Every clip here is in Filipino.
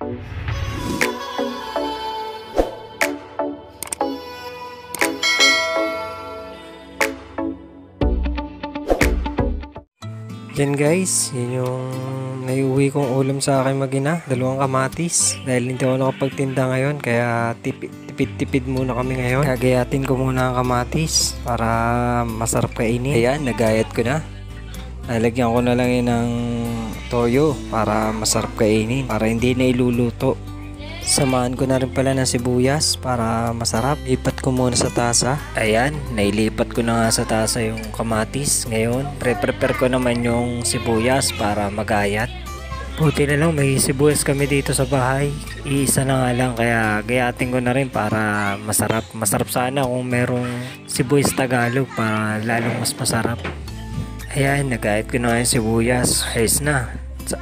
Yan guys, yun yung naiuwi kong ulam sa aking mag-ina, 2 kamatis. Dahil hindi ako nakapagtinda ngayon, kaya tipid-tipid muna kami ngayon. Gagayatin ko muna ang kamatis para masarap kainin. Ayan, nagayat ko na. Nalagyan ko na lang yun ng toyo para masarap kainin, para hindi na iluluto. Samahan ko na rin pala ng sibuyas para masarap. Lipat ko muna sa tasa. Ayan, nailipat ko na nga sa tasa yung kamatis. Ngayon, prepare ko naman yung sibuyas para magayat. Buti na lang may sibuyas kami dito sa bahay. Iisa na nga lang, kaya gayatin ko na rin para masarap. Masarap sana kung merong sibuyas Tagalog para lalong mas masarap. Ayan, nagayat ko na nga yung sibuyas. Ayos na.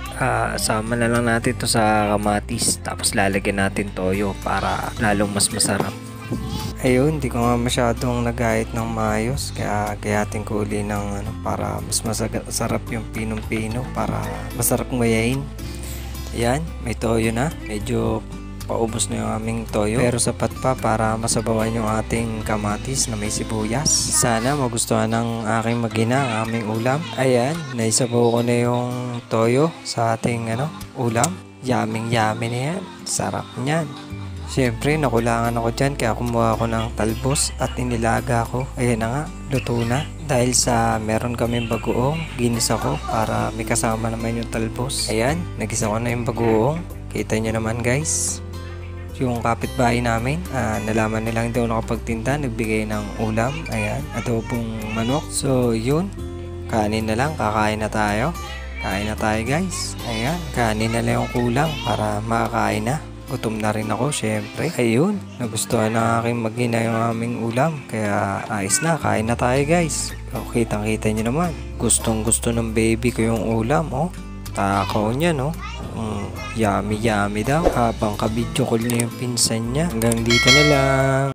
Sama na lang natin to sa kamatis, tapos lalagyan natin toyo para lalong mas masarap. Ayun, di ko nga masyadong nagayat ng maayos, kaya gayatin ko uli ng para mas masarap yung pinong-pino, para masarap ngayain. Ayan, may toyo na, medyo paubos na yung aming toyo, pero sapat pa para masabawan yung ating kamatis na may sibuyas. Sana magustuhan ng aking mag-ina ang aming ulam. Ayan, naisabaw ko na yung toyo sa ating ulam. Yummy na yan, sarap niyan. Siyempre nakulangan ako dyan, kaya kumuha ako ng talbos at inilaga ko. Ayan na nga, luto na. Dahil sa meron kaming bagoong, ginisa ko para may kasama naman yung talbos. Ayan, nagisa ko na yung bagoong. Kita nyo naman guys. Yung kapitbahay namin, nalaman nila hindi ako nakapagtinda, nagbigay ng ulam. Ayan, adobong manok. So yun, kanin na lang, kakain na tayo. Kain na tayo guys. Ayan, kanin na lang yung kulang para makakain na. Gutom na rin ako syempre. Ayun, nagustuhan ng aking mag-ina yung aming ulam, kaya ayos na, kain na tayo guys. Kitang kita nyo naman, gustong gusto ng baby ko yung ulam. Takaw niya yummy daw, habang kabidyo call niya yung pinsan niya. Hanggang dito na lang.